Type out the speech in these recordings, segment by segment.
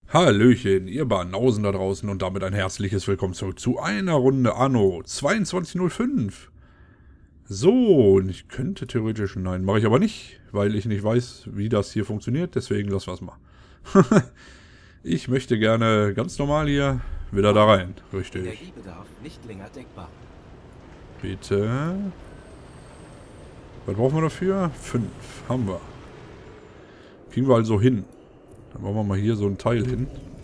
Hallöchen, ihr Banausen da draußen und damit ein herzliches Willkommen zurück zu einer Runde Anno 2205. So, und ich könnte theoretisch, nein, mache ich aber nicht, weil ich nicht weiß, wie das hier funktioniert, deswegen lassen wir es mal. Ich möchte gerne ganz normal hier wieder da rein, richtig. Energiebedarf nicht länger deckbar. Bitte. Was brauchen wir dafür? 5, haben wir. Kriegen wir also hin. Dann machen wir mal hier so ein Teil hin.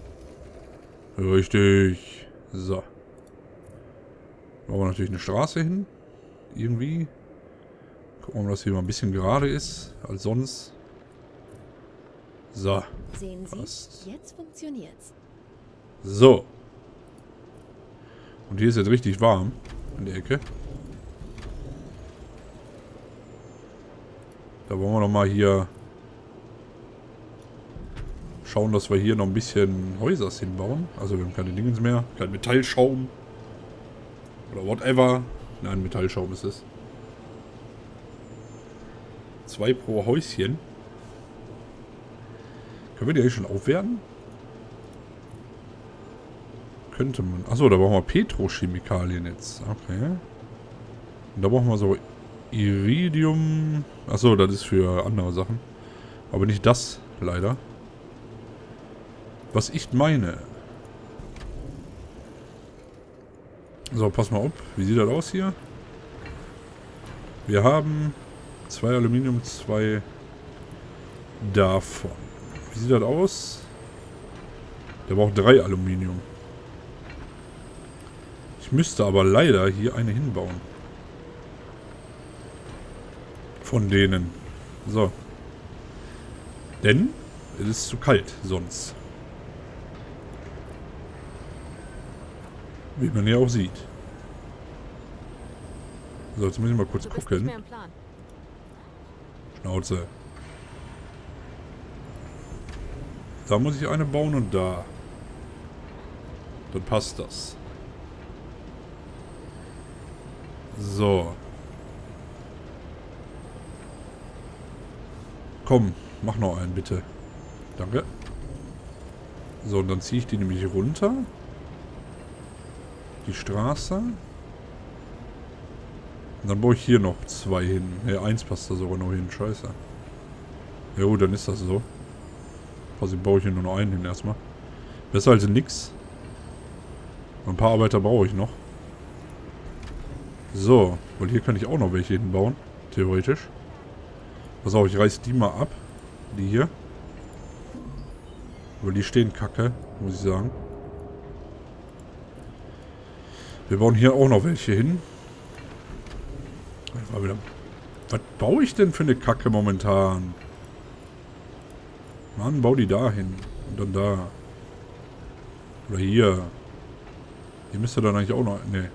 Richtig. So. Machen wir natürlich eine Straße hin. Irgendwie. Gucken wir mal, dass hier mal ein bisschen gerade ist als sonst. So. Sehen Sie, Passt. jetzt funktioniert's. So. Und hier ist jetzt richtig warm. In der Ecke. Da wollen wir noch mal hier schauen, dass wir hier noch ein bisschen Häusers hinbauen. Also wir haben keine Dingens mehr. Kein Metallschaum. Oder whatever. Nein, Metallschaum ist es. 2 pro Häuschen. Können wir die eigentlich schon aufwerten? Könnte man. Achso, da brauchen wir Petrochemikalien jetzt. Okay. Und da brauchen wir so Iridium. Achso, das ist für andere Sachen. Aber nicht das, leider. Was ich meine. So, pass mal auf. Wie sieht das aus hier? Wir haben 2 Aluminium, 2 davon. Wie sieht das aus? Der braucht 3 Aluminium. Ich müsste aber leider hier eine hinbauen. Von denen. So. Denn es ist zu kalt sonst. Wie man ja auch sieht. So, jetzt muss ich mal kurz gucken. Schnauze. Da muss ich eine bauen und da. Dann passt das. So. Komm, mach noch einen bitte. Danke. So, und dann ziehe ich die nämlich runter. Die Straße. Und dann baue ich hier noch 2 hin. Ne, 1 passt da sogar noch hin. Scheiße. Ja gut, dann ist das so. Quasi baue ich hier nur noch einen hin erstmal. Besser als nix. Ein paar Arbeiter brauche ich noch. So, weil hier kann ich auch noch welche hinbauen. Theoretisch. Pass auf, ich reiß die mal ab. Die hier. Weil die stehen kacke, muss ich sagen. Wir bauen hier auch noch welche hin. Was baue ich denn für eine Kacke momentan? Mann, bau die da hin. Und dann da. Oder hier. Hier müsste dann eigentlich auch noch... Ne.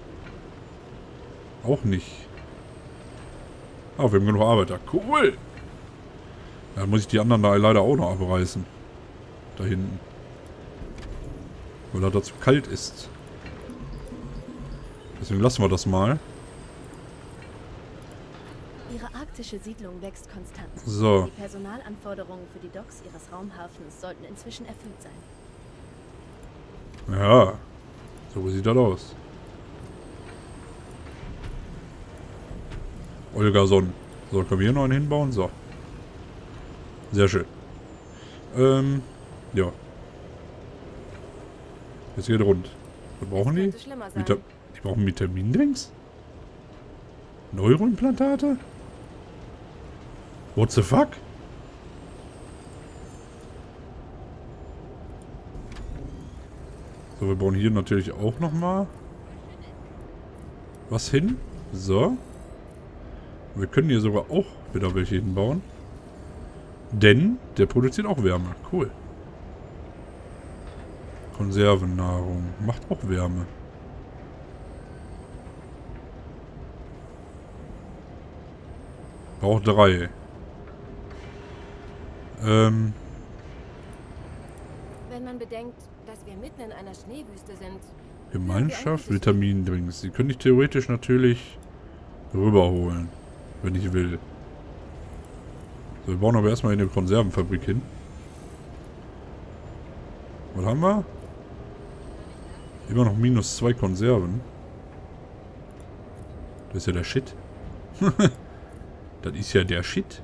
Auch nicht. Ah, wir haben genug Arbeiter. Cool! Dann muss ich die anderen da leider auch noch abreißen. Da hinten. Weil da zu kalt ist. Deswegen lassen wir das mal. Ihre arktische Siedlung wächst konstant. So. Die Personalanforderungen für die Docks Ihres Raumhafens sollten inzwischen erfüllt sein. Ja. So sieht das aus. Olgason. So, können wir hier noch einen hinbauen? So. Sehr schön. Ja. Jetzt geht rund. Was brauchen die? Die brauchen Vitamindrinks? Neuroimplantate? What the fuck? So, wir bauen hier natürlich auch nochmal was hin. So. Wir können hier sogar auch wieder welche hinbauen. Denn der produziert auch Wärme. Cool. Konservennahrung. Macht auch Wärme. Braucht 3. Wenn man bedenkt, dass wir mitten in einer Schneewüste sind. Gemeinschaft, Vitamindrinks. Die könnte ich theoretisch natürlich rüberholen, wenn ich will. So, wir bauen aber erstmal in eine Konservenfabrik hin. Was haben wir? Immer noch -2 Konserven. Das ist ja der Shit. Das ist ja der Shit.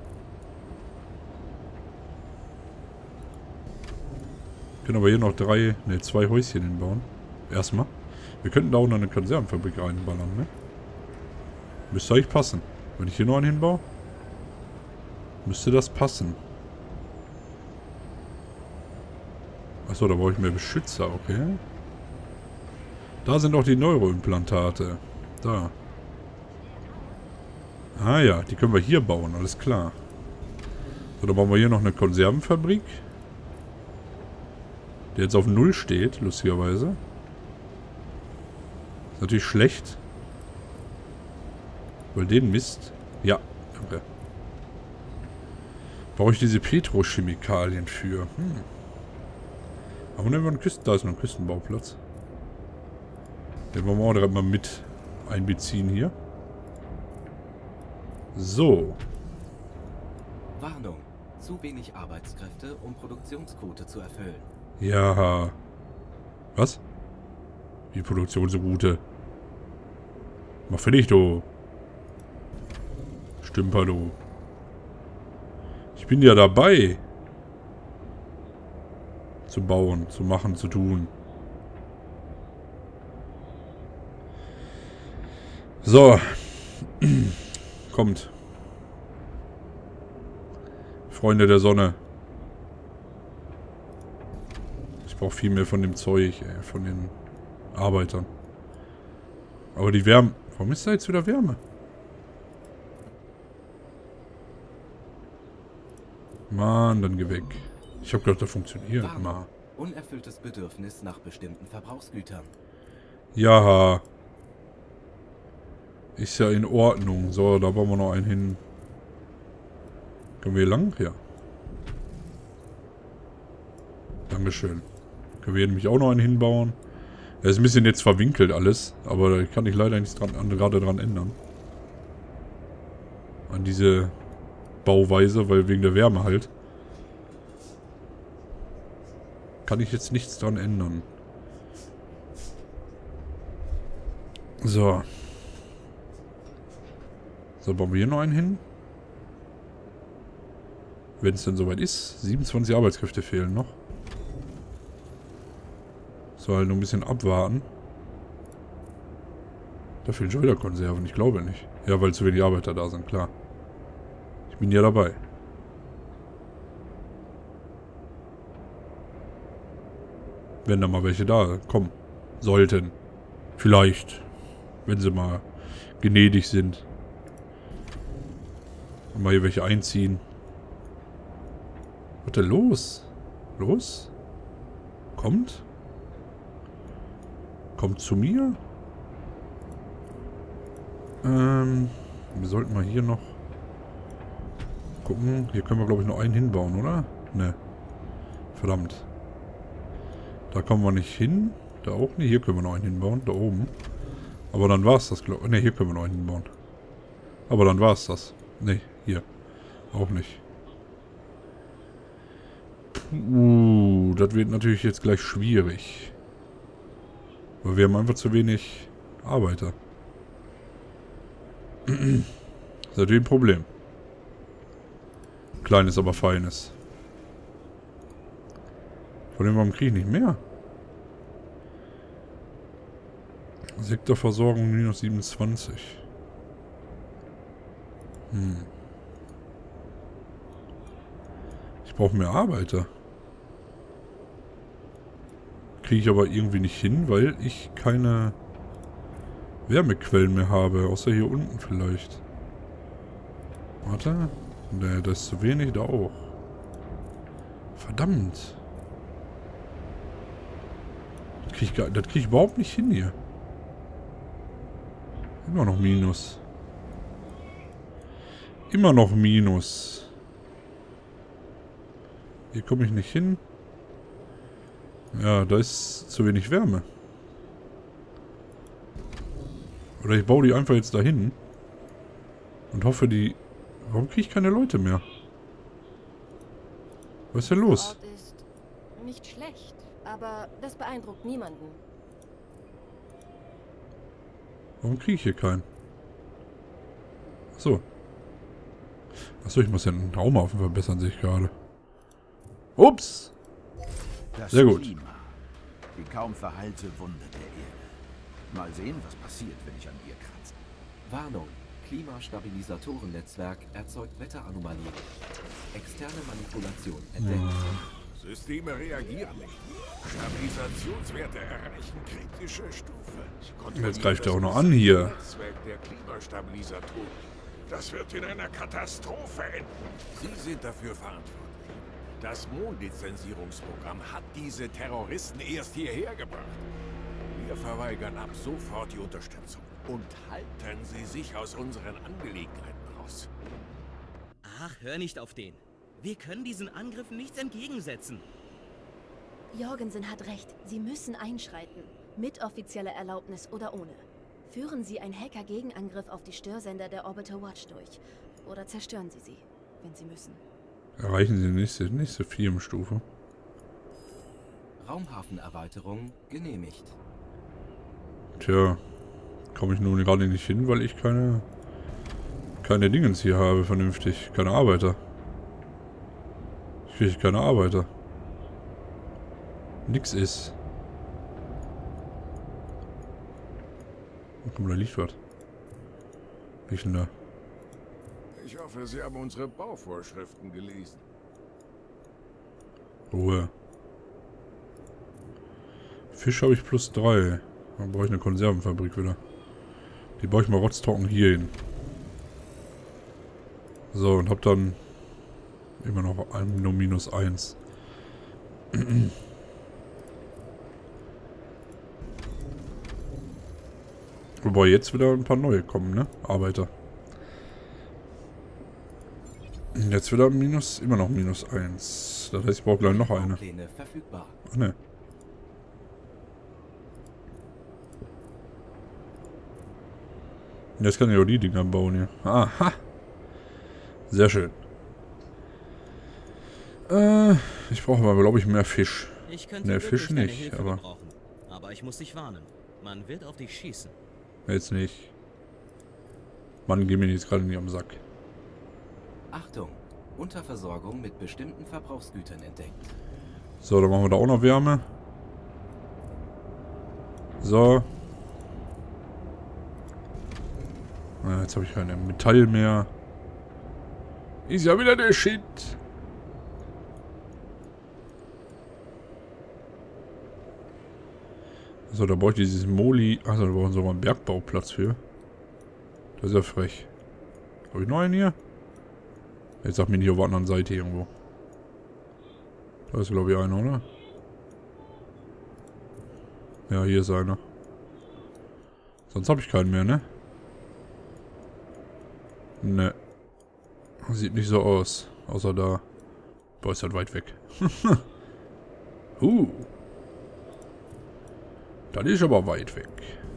Können aber hier noch 2 Häuschen hinbauen. Erstmal. Wir könnten da auch noch eine Konservenfabrik reinballern, ne? Müsste eigentlich passen. Wenn ich hier noch einen hinbaue, müsste das passen. Achso, da brauche ich mehr Beschützer, okay. Da sind auch die Neuroimplantate. Da. Ah ja, die können wir hier bauen, alles klar. So, dann bauen wir hier noch eine Konservenfabrik. Die jetzt auf 0 steht, lustigerweise. Ist natürlich schlecht. Weil den Mist... Ja, danke. Brauche ich diese Petrochemikalien für? Aber nehmen wir einen Küsten... Da ist noch ein Küstenbauplatz. Den wollen wir auch direkt mal mit einbeziehen hier. So. Warnung. Zu wenig Arbeitskräfte, um Produktionsquote zu erfüllen. Ja. Was? Die Produktion so gute. Mach fertig, du. Stümper, du. Ich bin ja dabei. Zu bauen, zu machen, zu tun. So. Kommt. Freunde der Sonne. Ich brauche viel mehr von dem Zeug, ey, von den Arbeitern. Aber die Wärme... Warum ist da jetzt wieder Wärme? Mann, dann geh weg. Ich habe gedacht, das funktioniert mal. Unerfülltes Bedürfnis nach bestimmten Verbrauchsgütern. Ja. Ist ja in Ordnung. So, da bauen wir noch einen hin. Können wir hier lang? Ja. Dankeschön. Können wir hier nämlich auch noch einen hinbauen. Er ist ein bisschen jetzt verwinkelt alles. Aber da kann ich leider nichts gerade dran ändern. An diese Bauweise, weil wegen der Wärme halt. Kann ich jetzt nichts dran ändern. So. So, bauen wir hier noch einen hin. Wenn es denn soweit ist. 27 Arbeitskräfte fehlen noch. So, halt nur ein bisschen abwarten. Da fehlen schon wieder Konserven. Ich glaube nicht. Ja, weil zu wenig Arbeiter da sind, klar. Ich bin ja dabei. Wenn da mal welche da kommen. Sollten. Vielleicht. Wenn sie mal gnädig sind. Und mal hier welche einziehen. Was ist denn los? Los? Kommt? Kommt zu mir? Wir sollten mal hier noch gucken. Hier können wir, glaube ich, noch einen hinbauen, oder? Ne. Verdammt. Da kommen wir nicht hin. Da auch nicht. Hier können wir noch einen hinbauen. Da oben. Aber dann war es das, glaube ich. Ne, hier können wir noch einen hinbauen. Aber dann war es das. Ne, hier. Auch nicht. Das wird natürlich jetzt gleich schwierig. Weil wir haben einfach zu wenig Arbeiter. Das ist natürlich ein Problem. Kleines, aber feines. Von dem warum kriege ich nicht mehr? Sektorversorgung minus 27. Ich brauche mehr Arbeiter. Kriege ich aber irgendwie nicht hin, weil ich keine Wärmequellen mehr habe. Außer hier unten vielleicht. Warte. Ne, das ist zu wenig. Da auch. Verdammt. Das kriege ich überhaupt nicht hin hier. Immer noch Minus. Immer noch Minus. Hier komme ich nicht hin. Ja, da ist zu wenig Wärme. Oder ich baue die einfach jetzt dahin. Und hoffe, die... Warum kriege ich keine Leute mehr? Was ist denn los? Ort ist nicht schlecht, aber das beeindruckt niemanden. Warum kriege ich hier keinen? Achso. Achso, ich muss ja den Raumhafen verbessern, sehe ich gerade. Ups! Das Sehr gut. Klima. Die kaum verheilte Wunde der Erde. Mal sehen, was passiert, wenn ich an ihr kratze. Warnung. Klimastabilisatorennetzwerk erzeugt Wetteranomalien. Externe Manipulation entdeckt. Systeme reagieren nicht. Stabilisationswerte erreichen kritische Stufe. Jetzt greift er auch noch an hier. Netzwerk der Klimastabilisatoren. Das wird in einer Katastrophe enden. Sie sind dafür verantwortlich. Das Mondlizenzierungsprogramm hat diese Terroristen erst hierher gebracht. Wir verweigern ab sofort die Unterstützung. Und halten Sie sich aus unseren Angelegenheiten raus. Ach, hör nicht auf den. Wir können diesen Angriffen nichts entgegensetzen. Jorgensen hat recht. Sie müssen einschreiten. Mit offizieller Erlaubnis oder ohne. Führen Sie einen Hacker-Gegenangriff auf die Störsender der Orbital Watch durch. Oder zerstören Sie sie, wenn Sie müssen. Erreichen Sie die nächste Firmenstufe. Raumhafenerweiterung genehmigt. Tja, komme ich nun gerade nicht hin, weil ich keine Dingens hier habe, vernünftig. Keine Arbeiter. Ich kriege keine Arbeiter. Nix ist. Komm, da liegt was. Liegt denn da? Ich hoffe, Sie haben unsere Bauvorschriften gelesen. Ruhe. Fisch habe ich +3. Dann brauche ich eine Konservenfabrik wieder. Die baue ich mal rotztrocken hier hin. So, und habe dann immer noch nur -1. Wobei jetzt wieder ein paar neue kommen, ne? Arbeiter. Jetzt wieder immer noch -1. Das heißt, ich brauche gleich noch eine. Baupläne verfügbar. Ach ne. Jetzt kann ich auch die Dinger bauen hier. Aha. Sehr schön. Ich brauche aber, glaube ich, mehr Fisch. Ich könnte Ne, wirklich Fisch deine nicht, Hilfe aber gebrauchen. Aber ich muss dich warnen. Man wird auf dich schießen. jetzt nicht. Mann, geh mir jetzt gerade nicht am Sack. Achtung! Unterversorgung mit bestimmten Verbrauchsgütern entdeckt. So, dann machen wir da auch noch Wärme. So. Jetzt habe ich keine Metall mehr. Ist ja wieder der Shit. So, da brauche ich dieses Moli. Achso, da brauchen wir sogar einen Bergbauplatz für. Das ist ja frech. Habe ich noch einen hier? Jetzt sag mir nicht auf der anderen Seite irgendwo. Da ist, glaube ich, einer, oder? Ja, hier ist einer. Sonst habe ich keinen mehr, ne? Ne. Sieht nicht so aus. Außer da. Boah, ist halt weit weg. Das ist aber weit weg.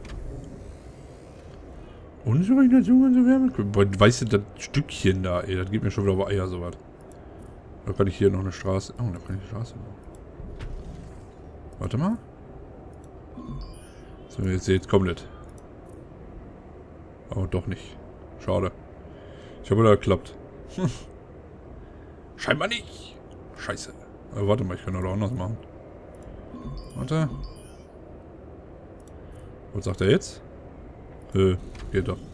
Unzureichende Zugang zu Wärme. Weißt du, das Stückchen da, ey, das geht mir schon wieder auf Eier, sowas. Da kann ich hier noch eine Straße. Oh, da kann ich eine Straße bauen. Warte mal. So, jetzt komplett. Aber doch nicht. Schade. Ich hoffe, das klappt. Scheinbar nicht. Scheiße. Aber warte mal, ich kann das auch anders machen. Warte. Was sagt er jetzt? Geht doch.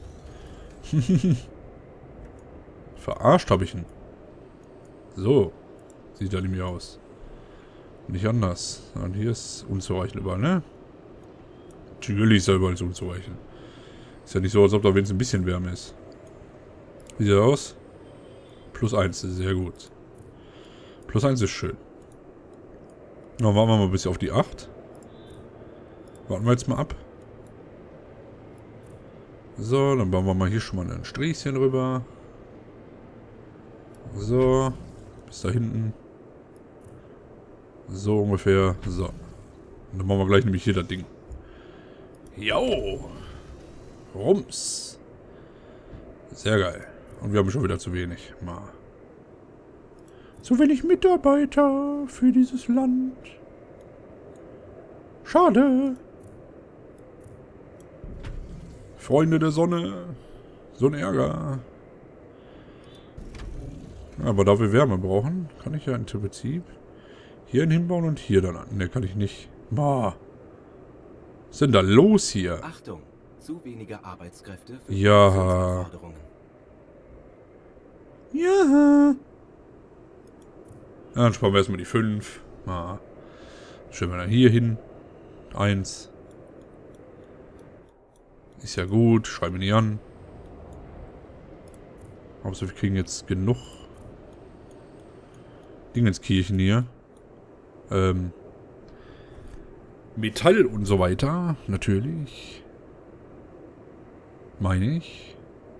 Verarscht habe ich ihn. So. Sieht er nämlich aus. Nicht anders. Und hier ist unzureichend überall, ne? Natürlich ist er überall unzureichend. Ist ja nicht so, als ob da wenigstens ein bisschen Wärme ist. Wie sieht er aus? +1, sehr gut. +1 ist schön. Na, warten wir mal bis auf die 8. Warten wir jetzt mal ab. So, dann bauen wir mal hier schon mal ein Strichchen rüber. So. Bis da hinten. So ungefähr. So. Und dann machen wir gleich nämlich hier das Ding. Jo. Rums. Sehr geil. Und wir haben schon wieder zu wenig. Mal. Zu wenig Mitarbeiter für dieses Land. Schade. Freunde der Sonne. So ein Ärger. Aber da wir Wärme brauchen, kann ich ja im Prinzip hier einen hinbauen und hier dann an. Ne, kann ich nicht. Was ist denn da los hier? Achtung, zu wenige Arbeitskräfte für Ja. Produktionsanforderungen. Ja. Dann sparen wir erstmal die 5. Stellen wir dann hier hin. 1. Ist ja gut. Schreiben wir nicht an. Hauptsache wir kriegen jetzt genug Dingenskirchen hier. Metall und so weiter. Natürlich. Meine ich.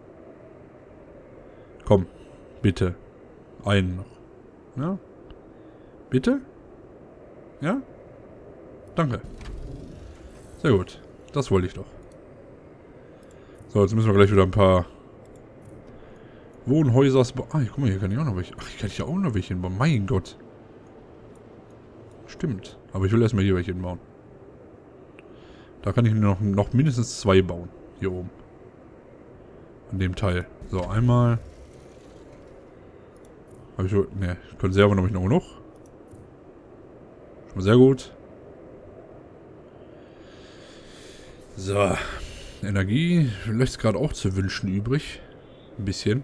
Komm. Bitte. Einen noch. Ja? Bitte? Ja? Danke. Sehr gut. Das wollte ich doch. So, jetzt müssen wir gleich wieder ein paar Wohnhäuser... guck mal, hier kann ich auch noch welche... Ach, hier kann ich ja auch noch welche hinbauen. Mein Gott. Stimmt. Aber ich will erstmal hier welche hinbauen. Da kann ich noch mindestens 2 bauen. Hier oben. An dem Teil. So, einmal... Habe ich... Ne, Konserven habe ich noch genug. Schon mal sehr gut. So. Energie lässt gerade auch zu wünschen übrig. Ein bisschen.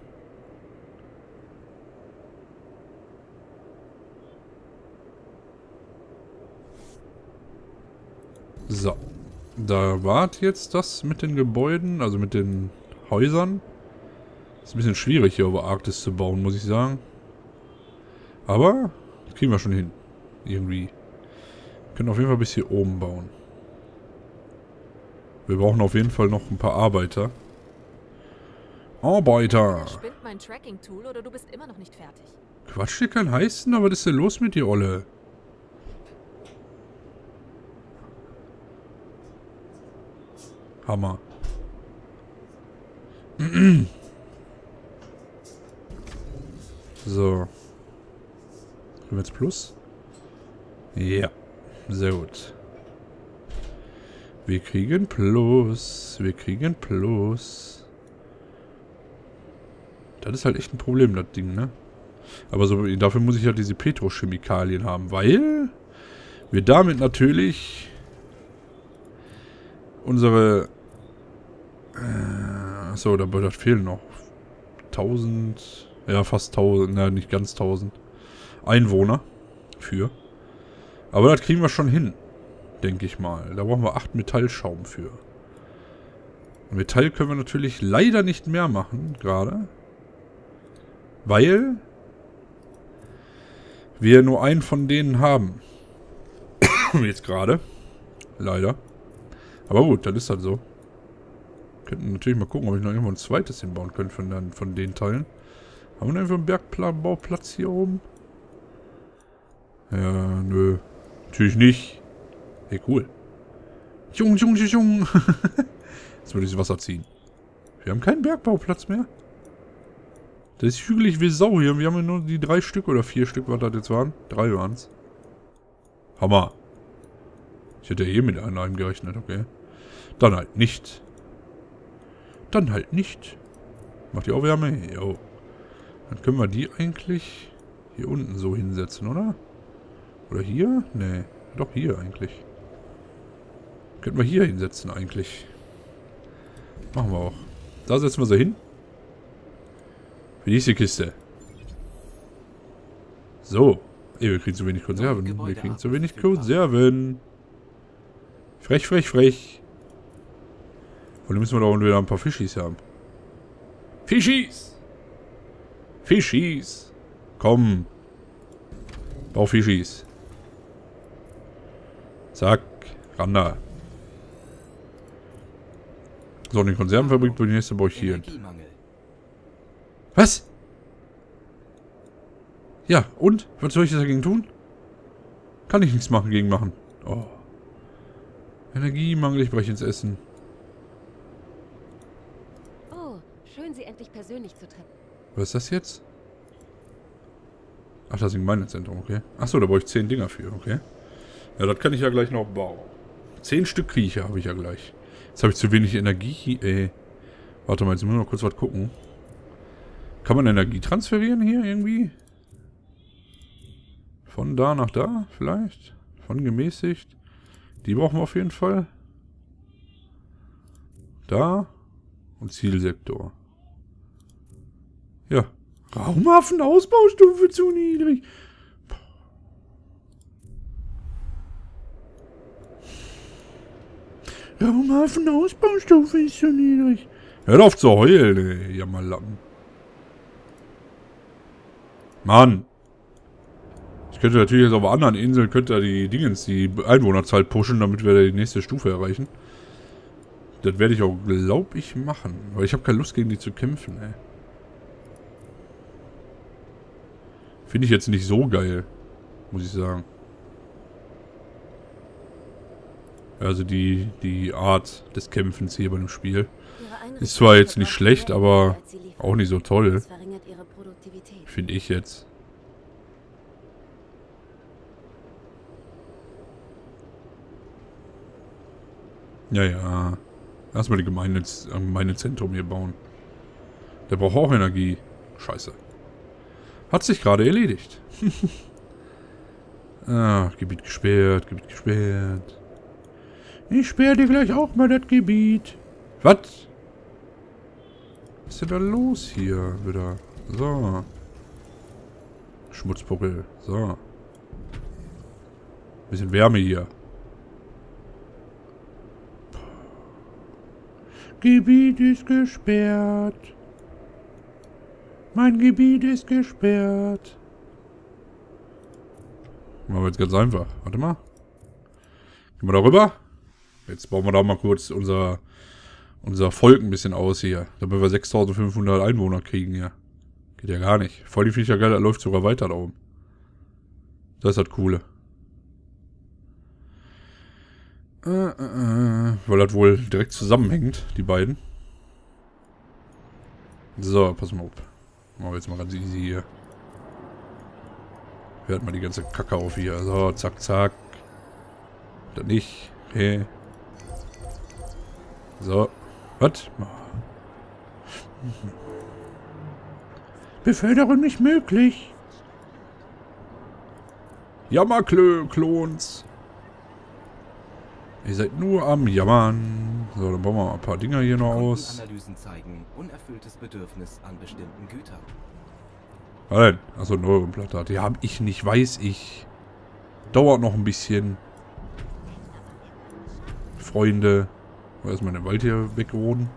So. Da war jetzt das mit den Gebäuden, also mit den Häusern. Ist ein bisschen schwierig hier über Arktis zu bauen, muss ich sagen. Aber das kriegen wir schon hin. Irgendwie. Wir können auf jeden Fall bis hier oben bauen. Wir brauchen auf jeden Fall noch ein paar Arbeiter. Arbeiter! Spinnt mein Tracking-Tool oder du bist immer noch nicht fertig. Quatsch dir kein Heißen, aber was ist denn los mit dir, Olle? Hammer. So. Kriegen wir jetzt Plus? Ja. Sehr gut. Wir kriegen Plus. Wir kriegen Plus. Das ist halt echt ein Problem, das Ding, ne? Aber so, dafür muss ich ja diese Petrochemikalien haben, weil wir damit natürlich unsere... Achso, da fehlen noch 1000... Ja, fast 1000, na, nicht ganz 1000 Einwohner für. Aber das kriegen wir schon hin, denke ich mal. Da brauchen wir 8 Metallschaum für. Und Metall können wir natürlich leider nicht mehr machen, gerade. Weil wir nur einen von denen haben. Jetzt gerade. Leider. Aber gut, dann ist das so. Könnten natürlich mal gucken, ob ich noch irgendwo ein zweites hinbauen könnte von den Teilen. Haben wir denn einfach einen Bergbauplatz hier oben? Ja, nö. Natürlich nicht. Hey, cool. Jung. Jetzt würde ich das Wasser ziehen. Wir haben keinen Bergbauplatz mehr. Das ist hügelig wie Sau hier. Wir haben ja nur die 3 Stück oder 4 Stück, was das jetzt waren. 3 waren es. Hammer. Ich hätte hier mit einem gerechnet, okay. Dann halt nicht. Dann halt nicht. Macht die auch Wärme? Jo. Dann können wir die eigentlich hier unten so hinsetzen, oder? Oder hier? Nee. Doch hier eigentlich. Könnten wir hier hinsetzen eigentlich. Machen wir auch. Da setzen wir sie hin. Für diese Kiste. So. Ey, wir kriegen zu wenig Konserven. Wir kriegen zu wenig Konserven. Frech. Und dann müssen wir doch wieder ein paar Fischis haben. Fischis! Komm. Bau Fischis. Zack. Randa. So, und die Konservenfabrik, die nächste baue ich hier. Was? Ja, und? Was soll ich jetzt dagegen tun? Kann ich nichts gegen machen. Oh. Energiemangel, ich breche ins Essen. Oh, schön, Sie endlich persönlich zu treffen. Was ist das jetzt? Ach, das ist ein Gemeindezentrum, okay. Achso, da brauche ich 10 Dinger für, okay. Ja, das kann ich ja gleich noch bauen. 10 Stück Kriecher habe ich ja gleich. Jetzt habe ich zu wenig Energie. Warte mal, jetzt müssen wir noch kurz was gucken. Kann man Energie transferieren hier irgendwie? Von da nach da vielleicht? Von gemäßigt? Die brauchen wir auf jeden Fall. Da. Und Zielsektor. Ja. Raumhafen Ausbaustufe zu niedrig. Raumhafen Ausbaustufe ist zu niedrig. Hört auf zu heulen, ey. Jammerlappen. Mann. Ich könnte natürlich jetzt auf anderen Inseln die Einwohnerzahl pushen, damit wir die nächste Stufe erreichen. Das werde ich auch, glaube ich, machen. Aber ich habe keine Lust, gegen die zu kämpfen, ey. Finde ich jetzt nicht so geil, muss ich sagen. Also die Art des Kämpfens hier bei dem Spiel ist zwar jetzt nicht schlecht, aber auch nicht so toll. Finde ich jetzt. Ja. Erstmal die Gemeindezentrum hier bauen. Der braucht auch Energie. Scheiße. Hat sich gerade erledigt. Gebiet gesperrt, Gebiet gesperrt. Ich sperre dir gleich auch mal das Gebiet. Was? Was ist denn da los hier wieder? So. Schmutzpuckel. So. Bisschen Wärme hier. Gebiet ist gesperrt. Mein Gebiet ist gesperrt. Machen wir jetzt ganz einfach. Warte mal. Gehen wir da rüber. Jetzt bauen wir da mal kurz unser Volk ein bisschen aus hier. Damit wir 6500 Einwohner kriegen hier. Geht ja gar nicht. Voll die Viecher geil, das läuft sogar weiter da oben. Das ist das Coole. Weil das wohl direkt zusammenhängt, die beiden. So, pass mal auf. Machen wir jetzt mal ganz easy hier. Hört mal die ganze Kacke auf hier. So, zack, zack. Dann nicht. Okay. So. Was? Beförderung nicht möglich. Jammerklons. Ihr seid nur am Jammern. So, dann bauen wir mal ein paar Dinger hier noch aus. Analysen zeigen unerfülltes Bedürfnis an bestimmten Gütern. Nein, achso, Neuronplatte. Die habe ich nicht, weiß ich. Dauert noch ein bisschen. Freunde. Erstmal den Wald hier weggeroden.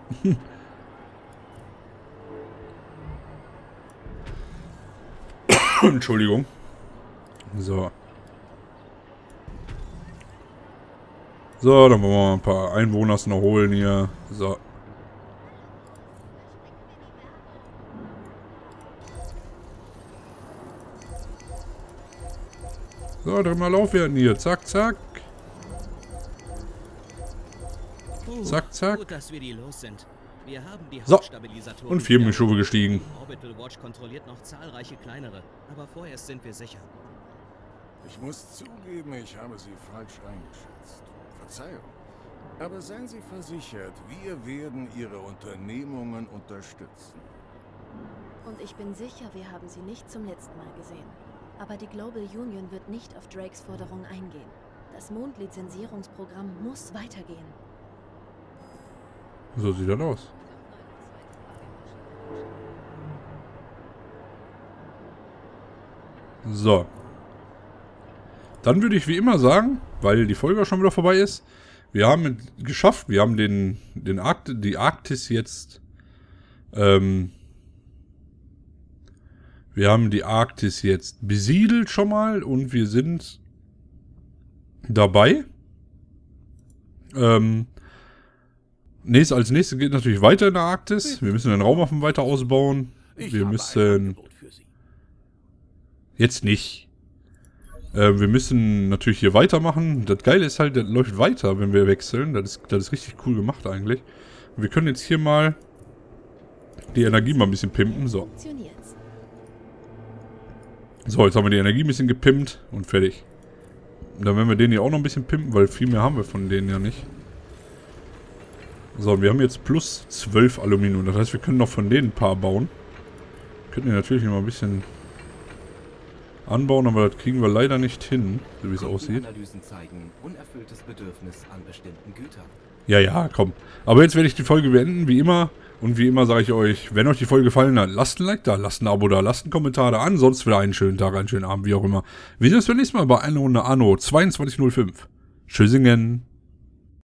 Entschuldigung. So. So, dann wollen wir mal ein paar Einwohner noch holen hier. So. So, dann mal lauf werden hier. Zack, zack. Zack, zack. Gut, dass wir die los sind. Wir haben die So. Hauptstabilisatoren Und 4 Stufe gestiegen. Orbital Watch kontrolliert noch zahlreiche kleinere, aber vorerst sind wir sicher. Ich muss zugeben, ich habe Sie falsch eingeschätzt. Verzeihung. Aber seien Sie versichert, wir werden Ihre Unternehmungen unterstützen. Und ich bin sicher, wir haben sie nicht zum letzten Mal gesehen. Aber die Global Union wird nicht auf Drakes Forderung eingehen. Das Mondlizenzierungsprogramm muss weitergehen. So sieht das aus. So. Dann würde ich wie immer sagen, weil die Folge auch schon wieder vorbei ist, wir haben geschafft, wir haben die Arktis jetzt, wir haben die Arktis jetzt besiedelt schon mal und wir sind dabei. Als nächstes geht natürlich weiter in der Arktis. Wir müssen den Raumwaffen weiter ausbauen. Wir müssen... Jetzt nicht. Wir müssen natürlich hier weitermachen. Das Geile ist halt, das läuft weiter, wenn wir wechseln. Das ist richtig cool gemacht eigentlich. Und wir können jetzt hier mal die Energie mal ein bisschen pimpen. So. So, jetzt haben wir die Energie ein bisschen gepimpt und fertig. Und dann werden wir den hier auch noch ein bisschen pimpen, weil viel mehr haben wir von denen ja nicht. So, und wir haben jetzt plus 12 Aluminium. Das heißt, wir können noch von denen ein paar bauen. Könnten wir natürlich noch mal ein bisschen anbauen, aber das kriegen wir leider nicht hin, so wie es aussieht. Analysen zeigen unerfülltes Bedürfnis an bestimmten Gütern. Ja, ja, komm. Aber jetzt werde ich die Folge beenden, wie immer. Und wie immer sage ich euch, wenn euch die Folge gefallen hat, lasst ein Like da, lasst ein Abo da, lasst einen Kommentar da. Ansonsten wieder einen schönen Tag, einen schönen Abend, wie auch immer. Wir sehen uns beim nächsten Mal bei einer Runde Anno 2205. Tschüssingen.